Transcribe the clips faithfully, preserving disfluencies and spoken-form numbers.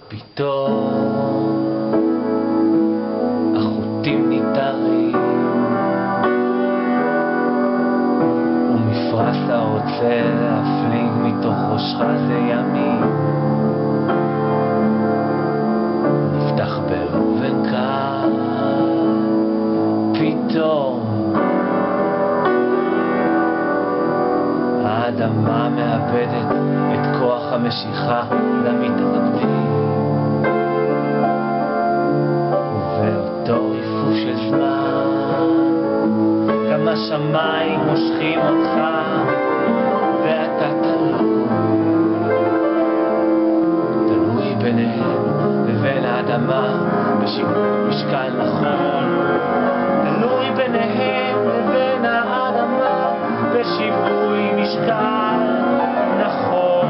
פתאום החוטים ניתרים ומפרש הרוצה להפליג מתוך ראשך זה ימים נפתח באופן קל פתאום האדמה מאבדת את כוח המשיכה למתאבדים ובאותו ריפוף של זמן גם השמיים מושכים אותך ואתה תלוי תלוי ביניהם לבין האדמה בשיווי משקל נכון תלוי ביניהם לבין האדמה בשיווי משקל נכון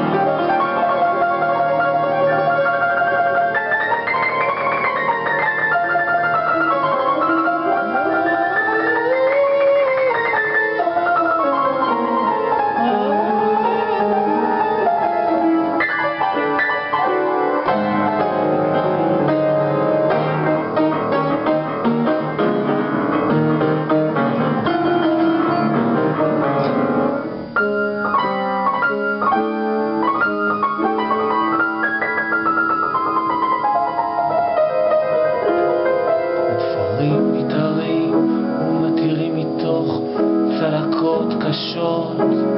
צלקות קשות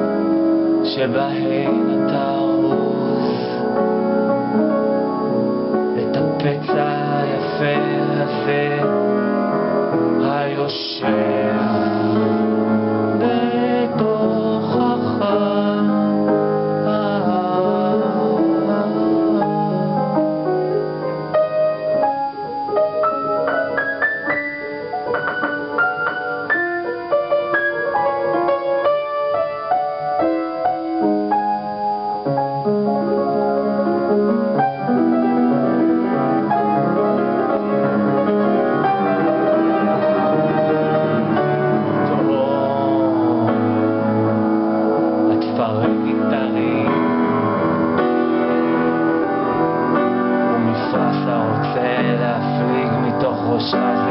שבהן אתה רוס את הפצע היפה הזה היושב בתוכך ומפרש הרוצה להפליג מתוך ראשך